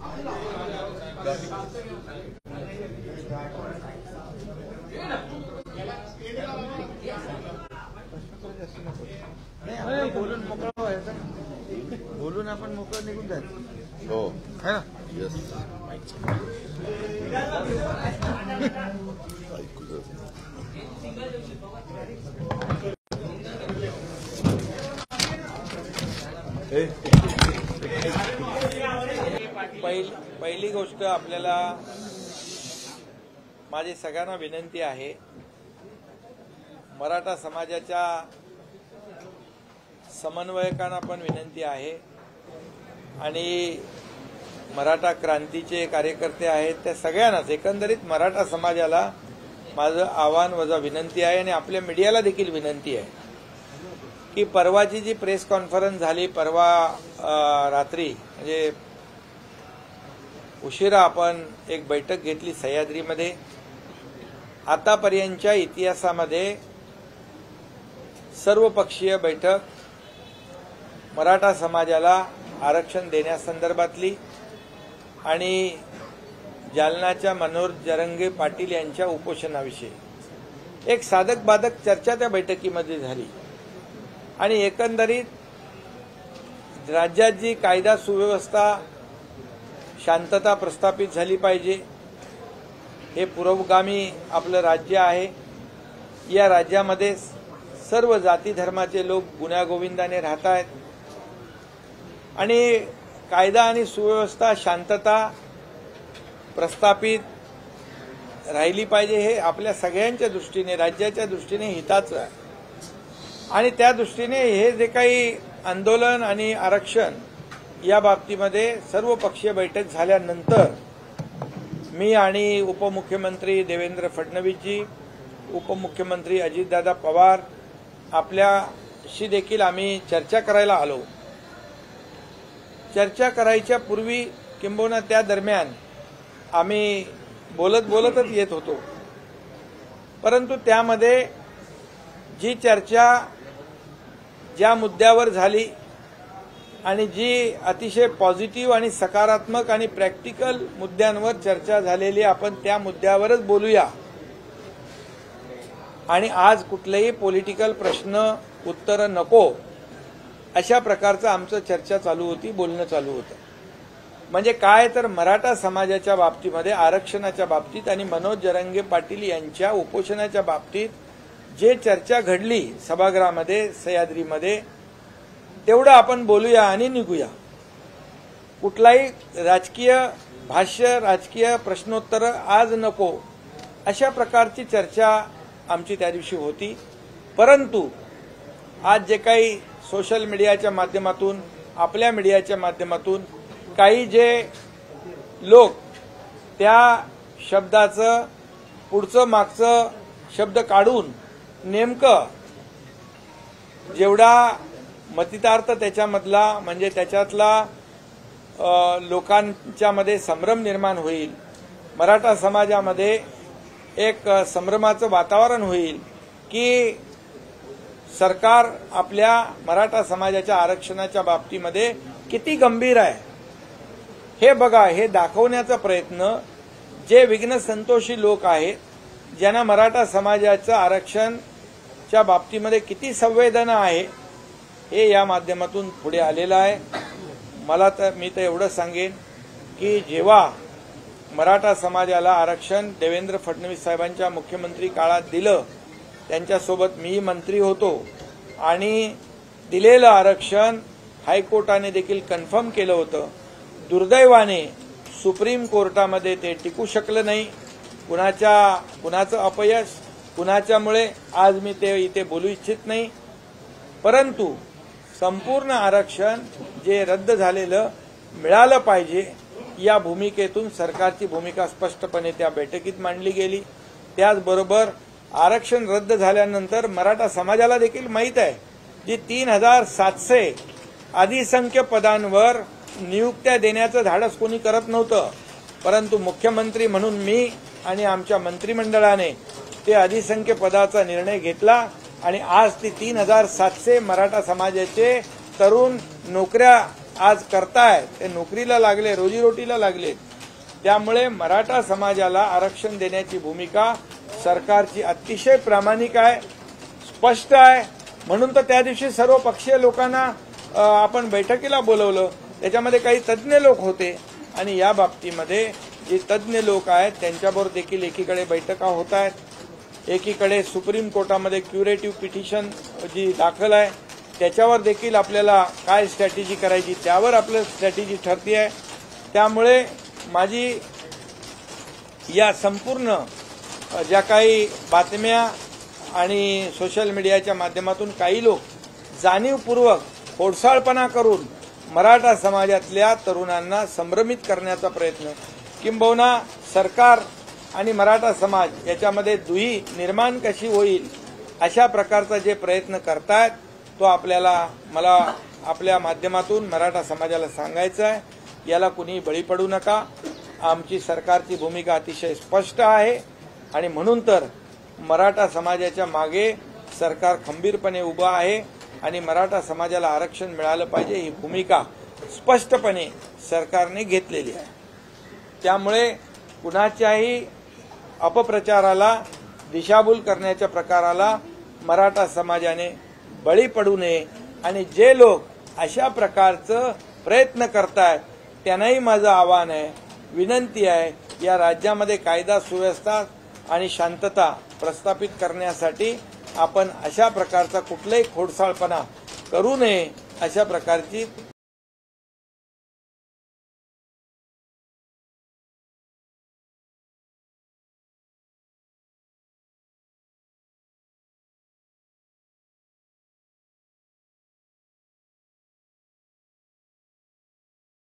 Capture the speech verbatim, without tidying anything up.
नाही बोलून मोकळं व्हायचं, बोलून आपण मोकळं निघून जायचं. हो है ना. येस. पहिली पहिली गोष्ट आपल्याला माझी सगळ्यांना विनंती आहे, मराठा समाजाच्या समन्वयकांना पण विनंती आहे आणि मराठा क्रांतीचे कार्यकर्ते आहेत त्या सगळ्यांनाच, एकंदरीत मराठा समाजाला माझं आव्हान वजा विनंती आहे आणि आपल्या मीडियाला देखील विनंती आहे की परवाची जी प्रेस कॉन्फरन्स झाली, परवा रात्री म्हणजे उशिरा आपण एक बैठक घेतली सह्याद्रीमध्ये. आतापर्यंतच्या इतिहासामध्ये सर्वपक्षीय बैठक मराठा समाजाला आरक्षण देण्यासंदर्भातली आणि जालन्याच्या मनोहर जरांगे पाटील यांच्या उपोषणाविषयी एक साधक बाधक चर्चा त्या बैठकीमध्ये झाली आणि एकंदरीत राज्यात जी कायदा सुव्यवस्था शांतता प्रस्थापित झाली पाहिजे, हे पुरोगामी आपलं राज्य आहे. या राज्यामध्ये सर्व जाती धर्माचे लोक गुण्यागोविंदाने राहत आहेत आणि कायदा आणि सुव्यवस्था शांतता प्रस्थापित राहिली पाहिजे, हे आपल्या सगळ्यांच्या दृष्टीने, राज्याच्या दृष्टीने हिताचं आहे. आणि त्या दृष्टीने हे जे काही आंदोलन आणि आरक्षण या बाबतीमध्ये सर्वपक्षीय बैठक झाल्यानंतर मी आणि उपमुख्यमंत्री देवेंद्र फडणवीसजी, उपमुख्यमंत्री अजितदादा पवार आपल्याशी देखील आम्ही चर्चा करायला आलो. चर्चा करायच्या पूर्वी किंबहुना त्या दरम्यान आम्ही बोलत बोलतच येत होतो, परंतु त्यामध्ये जी चर्चा ज्या मुद्द्यावर झाली आणि जी अतिशय पॉझिटिव्ह आणि सकारात्मक आणि प्रॅक्टिकल मुद्द्यांवर चर्चा झालेली, आपण त्या मुद्द्यावरच बोलूया आणि आज कुठलेही पॉलिटिकल प्रश्न उत्तर नको अशा प्रकारचं आमचं चर्चा चालू होती, बोलणं चालू होतं. म्हणजे काय तर मराठा समाजाच्या बाबतीमध्ये, आरक्षणाच्या बाबतीत आणि मनोहर जरांगे पाटील यांच्या उपोषणाच्या बाबतीत जे चर्चा घडली सभागृहामध्ये, सह्याद्रीमध्ये, तेवढं आपण बोलूया आणि निघूया. कुठलाही राजकीय भाष्य, राजकीय प्रश्नोत्तर आज नको अशा प्रकारची चर्चा आमची त्या दिवशी होती. परंतु आज जे काही सोशल मीडियाच्या माध्यमातून, आपल्या मीडियाच्या माध्यमातून काही जे लोक त्या शब्दाचं पुढचं मागचं शब्द काढून नेमकं जेवढा मतितार्थ त्याच्यामधला, म्हणजे त्याच्यातला लोकांच्यामध्ये संभ्रम निर्माण होईल, मराठा समाजामध्ये एक संभ्रमाचं वातावरण होईल की सरकार आपल्या मराठा समाजाच्या आरक्षणाच्या बाबतीमध्ये किती गंभीर आहे हे बघा, हे दाखवण्याचा प्रयत्न जे विघ्न संतोषी लोक आहेत, ज्यांना मराठा समाजाचं आरक्षणच्या बाबतीमध्ये किती संवेदना आहे, हे या माध्यमातून पुढे आलेलं आहे. मला तर मी तर एवढं सांगेन की जेव्हा मराठा समाजाला आरक्षण देवेंद्र फडणवीस साहेबांच्या मुख्यमंत्री काळात दिलं, त्यांच्यासोबत मी मंत्री होतो आणि दिलेलं आरक्षण हायकोर्टाने देखील कन्फर्म केलं होतं. दुर्दैवाने सुप्रीम कोर्टामध्ये ते टिकू शकलं नाही. कुणाच्या कुणाचं अपयश, कुणाच्यामुळे आज मी ते इथे बोलू इच्छित नाही. परंतु संपूर्ण आरक्षण जे रद्द झालेलं मिळालं पाहिजे या भूमिकेतून सरकारची भूमिका स्पष्टपणे त्या बैठकीत मांडली गेली. त्याचबरोबर आरक्षण रद्द झाल्यानंतर मराठा समाजाला देखील माहीत आहे, जी तीन हजार सातशे अधिसंख्य पदांवर नियुक्त्या देण्याचं धाडस कोणी करत नव्हतं, परंतु मुख्यमंत्री म्हणून मी आणि आमच्या मंत्रिमंडळाने ते अधिसंख्य पदाचा निर्णय घेतला आणि आज ती तीन हजार सातशे मराठा समाजाचे तरुण नोकऱ्या आज करतायत ते नोकरीला लागले, रोजीरोटीला लागले. त्यामुळे मराठा समाजाला आरक्षण देण्याची भूमिका सरकारची अतिशय प्रामाणिक आहे, स्पष्ट आहे. म्हणून तर त्या दिवशी सर्व पक्षीय लोकांना आपण बैठकीला बोलवलं. त्याच्यामध्ये काही तज्ज्ञ लोक होते आणि या बाबतीमध्ये जे तज्ज्ञ लोक आहेत त्यांच्याबरोबर देखील एकीकडे बैठका होत आहेत, एकीकडे सुप्रीम कोर्टामध्ये क्युरेटिव्ह पिटिशन जी दाखल आहे त्याच्यावर देखील आपल्याला काय स्ट्रॅटेजी करायची त्यावर आपलं स्ट्रॅटेजी ठरती आहे. त्यामुळे माझी या संपूर्ण ज्या काही बातम्या आणि सोशल मीडियाच्या माध्यमातून काही लोक जाणीवपूर्वक खोडसाळपणा करून मराठा समाजातल्या तरुणांना संभ्रमित करण्याचा प्रयत्न, किंबहुना सरकार आणि मराठा समाज याच्यामध्ये दुही निर्माण कशी होईल अशा प्रकारचा जे प्रयत्न करतायत तो आपल्याला मला आपल्या माध्यमातून मराठा समाजाला सांगायचं आहे. याला कुणी बळी पडू नका. आमची सरकारची भूमिका अतिशय स्पष्ट आहे आणि म्हणून तर मराठा समाजाच्या मागे सरकार खंबीरपणे उभं आहे आणि मराठा समाजाला आरक्षण मिळालं पाहिजे ही भूमिका स्पष्टपणे सरकारने घेतलेली आहे. त्यामुळे कुणाच्याही अपप्रचाराला, दिशाभूल करण्याच्या प्रकाराला मराठा समाजाने बळी पडू नये आणि जे लोक अशा प्रकारचं प्रयत्न करतायत त्यांनाही माझं आव्हान आहे, विनंती आहे, या राज्यामध्ये कायदा सुव्यवस्था आणि शांतता प्रस्थापित करण्यासाठी आपण अशा प्रकारचा कुठलाही खोडसाळपणा करू नये अशा प्रकारची